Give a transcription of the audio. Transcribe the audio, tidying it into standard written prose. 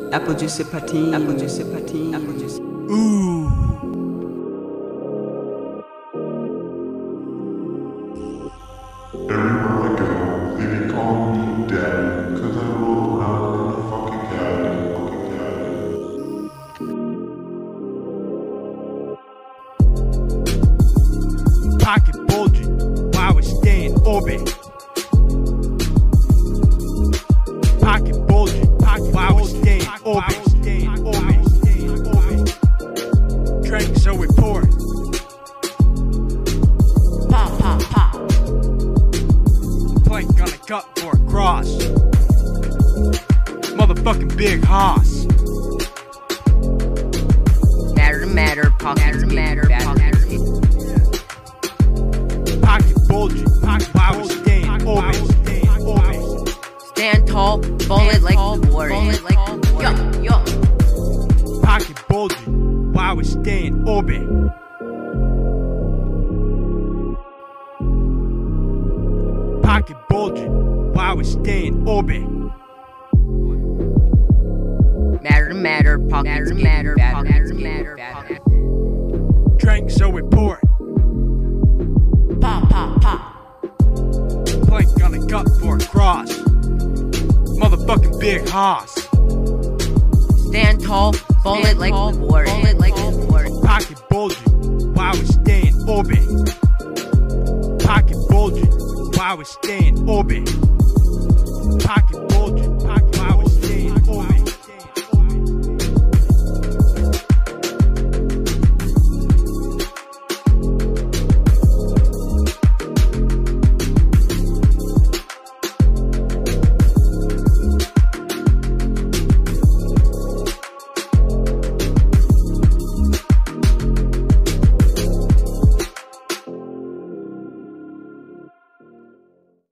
Apple juice patin, apple juice patin, apple juice. Ooh. Everywhere I go, they be calling me daddy, cause I roll around in a fucking caddy, Pocket bulging while it's staying orbit. Pocket bulging while it's staying orbit. Drink so we pour it. Pop, pop, pop. Plank on a cut for a cross. Motherfucking big hoss. Matter, pockets matter, Pocket bulging while we're staying orbit. Stand tall, bullet like warrior. Yo. Pocket bulging while we're staying orbit. Pocket bulging while we're staying orbit. Matter, pockets matter. Drink so we pour it. Pop, pop, pop. Plank on a gut for a cross. Motherfucking big hoss. Stand tall, bullet like warrior. Pocket bulging while we're staying orbit. Pocket bulging while we're staying orbit. Pocket